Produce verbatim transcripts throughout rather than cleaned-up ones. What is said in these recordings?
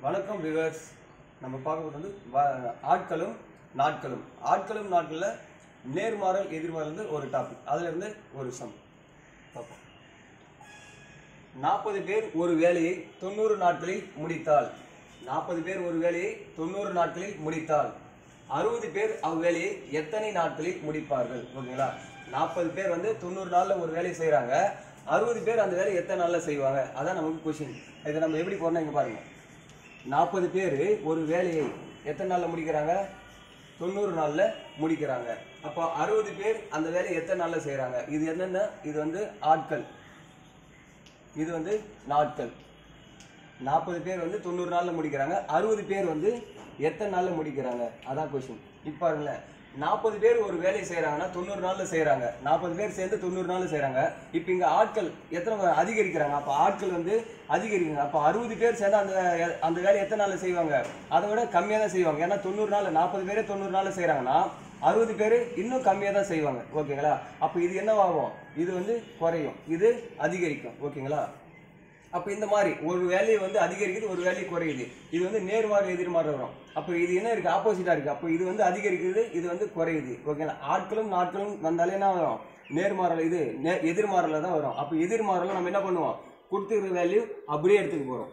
வணக்கம் வியூவர்ஸ். நம்ம பார்க்க போகிறது வந்து ஆட்களும் நாட்களும் ஆட்களும் நாட்களில் நேர்மாறல் எதிர்மாறல் ஒரு டாபிக். அதுல இருந்து ஒரு சம் பார்ப்போம். நாற்பது பேர் ஒரு வேலையை தொண்ணூறு நாட்களில் முடித்தால் நாற்பது பேர் ஒரு வேலையை தொண்ணூறு நாட்களில் முடித்தால் அறுபது பேர் அவ்வேலையை எத்தனை நாட்களில் முடிப்பார்கள்? ஓகேங்களா? நாற்பது பேர் வந்து தொண்ணூறு நாளில் ஒரு வேலையை செய்கிறாங்க. அறுபது பேர் அந்த வேலையை எத்தனை நாளில் செய்வாங்க? அதான் நமக்கு கொஸ்டின். இதை நம்ம எப்படி போறோம்னா இங்கே பாருங்க. நாற்பது பேர் ஒரு வேலையை எத்தனை நாளில் முடிக்கிறாங்க? தொண்ணூறு நாளில் முடிக்கிறாங்க. அப்போ அறுபது பேர் அந்த வேலையை எத்தனை நாளில் செய்கிறாங்க? இது என்னென்ன? இது வந்து ஆட்கள், இது வந்து நாட்கள். நாற்பது பேர் வந்து தொண்ணூறு நாளில் முடிக்கிறாங்க. அறுபது பேர் வந்து எத்தனை நாளில் முடிக்கிறாங்க? அதான் கொஸ்டின். இப்போ பாருங்களேன், நாற்பது பேர் ஒரு வேலையை செய்கிறாங்கன்னா தொண்ணூறு நாளில் செய்கிறாங்க. நாற்பது பேர் சேர்ந்து தொண்ணூறு நாளில் செய்கிறாங்க. இப்போ இங்கே ஆட்கள் எத்தனை அதிகரிக்கிறாங்க? அப்போ ஆட்கள் வந்து அதிகரிக்கிறாங்க. அப்போ அறுபது பேர் சேர்ந்து அந்த அந்த வேலையை எத்தனை நாளில் செய்வாங்க? அதை விட கம்மியாக தான் செய்வாங்க. ஏன்னா தொண்ணூறு நாள் நாற்பது பேரே தொண்ணூறு நாளில் செய்கிறாங்கன்னா அறுபது பேர் இன்னும் கம்மியாக தான் செய்வாங்க. ஓகேங்களா? அப்போ இது என்னவாகும்? இது வந்து குறையும், இது அதிகரிக்கும். ஓகேங்களா? அப்போ இந்த மாதிரி ஒரு வேலையை வந்து அதிகரிக்குது, ஒரு வேலையை குறையுது. இது வந்து நேர்மாறு எதிர்மாறு வரும். அப்போ இது என்ன இருக்கு? ஆப்போசிட்டா இருக்கு. அப்போ இது வந்து அதிகரிக்குது, இது வந்து குறையுது. ஓகேங்களா? ஆட்களும் நாட்களும் வந்தாலே என்ன வரும்? நேர்மாறல், இது எதிர்மாறல தான் வரும். அப்போ எதிர்மாறல நம்ம என்ன பண்ணுவோம்? கொடுத்துருக்க வேல்யூ அப்படியே எடுத்துக்க போறோம்.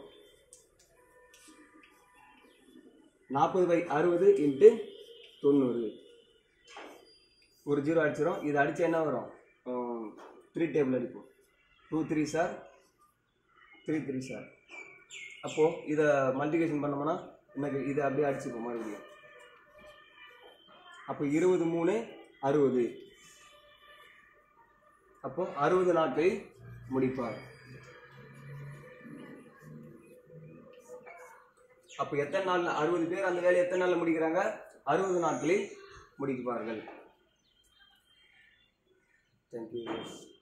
நாற்பது பை அறுபது இன்ட்டு தொண்ணூறு, ஒரு ஜீரோ அடிச்சிடும். இது அடிச்சா என்ன வரும்? த்ரீ டேபிள் அடிப்போம். Two three sir three three sir. அப்போது இதை மல்டிபிகேஷன் பண்ணோம்னா எனக்கு இதை அப்படியே அடிச்சுப்போம் மறுபடியும். அப்போ இருபது மூணு அறுபது. அப்போ அறுபது நாட்களில் முடிப்பார். அப்போ எத்தனை நாளில்? அறுபது பேர் அந்த வேலையை எத்தனை நாளில் முடிக்கிறாங்க? அறுபது நாட்களில் முடிப்பார்கள். தேங்க்யூ.